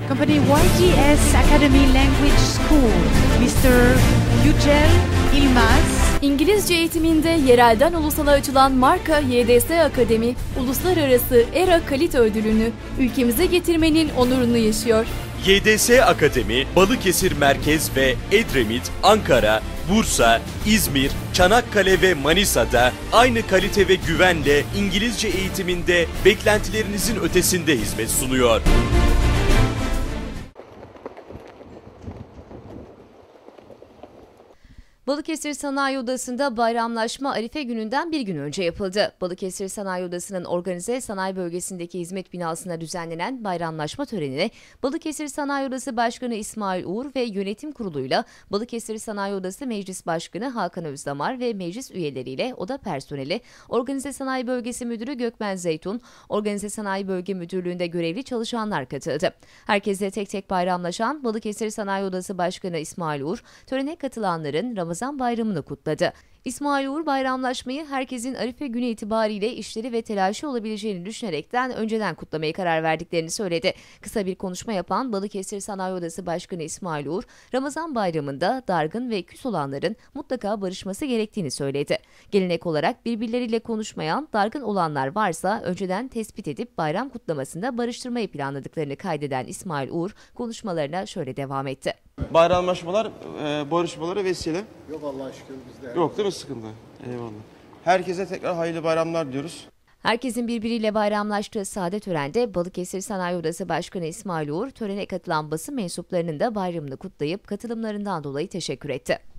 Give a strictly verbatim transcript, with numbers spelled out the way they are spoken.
Company Y G S Academy Language School, mister Yücel İlmaz. İngilizce eğitiminde yerelden ulusala açılan marka Y D S Akademi, Uluslararası E R A Kalite Ödülünü ülkemize getirmenin onurunu yaşıyor. Y D S Akademi, Balıkesir Merkez ve Edremit, Ankara, Bursa, İzmir, Çanakkale ve Manisa'da aynı kalite ve güvenle İngilizce eğitiminde beklentilerinizin ötesinde hizmet sunuyor. Balıkesir Sanayi Odası'nda bayramlaşma Arife gününden bir gün önce yapıldı. Balıkesir Sanayi Odası'nın organize sanayi bölgesindeki hizmet binasına düzenlenen bayramlaşma törenine Balıkesir Sanayi Odası Başkanı İsmail Uğur ve yönetim kuruluyla Balıkesir Sanayi Odası Meclis Başkanı Hakan Özdamar ve meclis üyeleriyle oda personeli, Organize Sanayi Bölgesi Müdürü Gökmen Zeytun, Organize Sanayi Bölge Müdürlüğü'nde görevli çalışanlar katıldı. Herkese tek tek bayramlaşan Balıkesir Sanayi Odası Başkanı İsmail Uğur, törene katılanların Ramazan Bayramı'nı kutladı. İsmail Uğur bayramlaşmayı herkesin Arife günü itibariyle işleri ve telaşı olabileceğini düşünerekten önceden kutlamaya karar verdiklerini söyledi. Kısa bir konuşma yapan Balıkesir Sanayi Odası Başkanı İsmail Uğur, Ramazan Bayramı'nda dargın ve küs olanların mutlaka barışması gerektiğini söyledi. Gelenek olarak birbirleriyle konuşmayan, dargın olanlar varsa önceden tespit edip bayram kutlamasında barıştırmayı planladıklarını kaydeden İsmail Uğur konuşmalarına şöyle devam etti. Bayramlaşmalar, e, barışmalara vesile. Yok Allah'a şükür bizde. Yok değil mi sıkıntı? Eyvallah. Herkese tekrar hayırlı bayramlar diyoruz. Herkesin birbiriyle bayramlaştığı sade törende Balıkesir Sanayi Odası Başkanı İsmail Uğur, törene katılan basın mensuplarının da bayramını kutlayıp katılımlarından dolayı teşekkür etti.